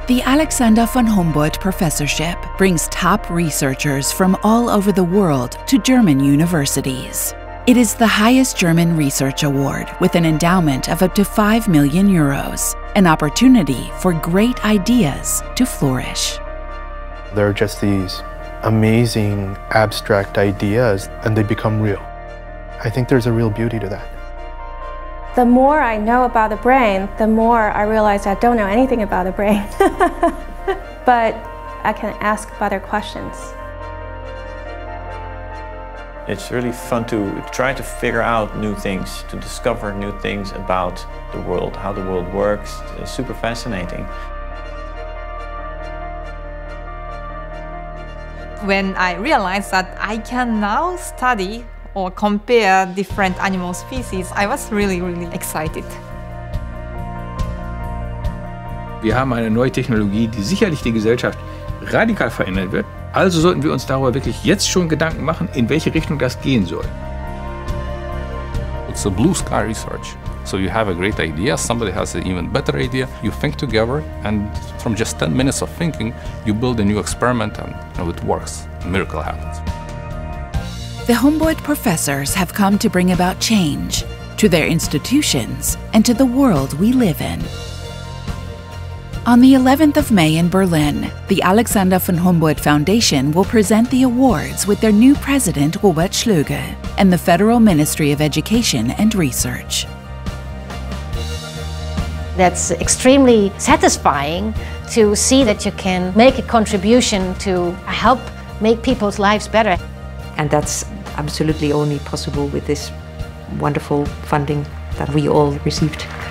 The Alexander von Humboldt Professorship brings top researchers from all over the world to German universities. It is the highest German research award with an endowment of up to 5 million euros, an opportunity for great ideas to flourish. There are just these amazing abstract ideas and they become real. I think there's a real beauty to that. The more I know about the brain, the more I realize I don't know anything about the brain. But I can ask better questions. It's really fun to try to figure out new things, to discover new things about the world, how the world works. It's super fascinating. When I realized that I can now study or compare different animal species, I was really excited. Wir haben eine neue Technologie, die sicherlich die Gesellschaft radikal verändern wird. Also sollten wir uns darüber wirklich jetzt schon Gedanken machen, in welche Richtung das gehen soll. It's a blue sky research. So you have a great idea, somebody has an even better idea, you think together, and from just 10 minutes of thinking, you build a new experiment and it works. A miracle happens. The Humboldt professors have come to bring about change to their institutions and to the world we live in. On the 11th of May in Berlin, the Alexander von Humboldt Foundation will present the awards with their new president, Robert Schlögl, and the Federal Ministry of Education and Research. That's extremely satisfying to see that you can make a contribution to help make people's lives better. And that's absolutely only possible with this wonderful funding that we all received.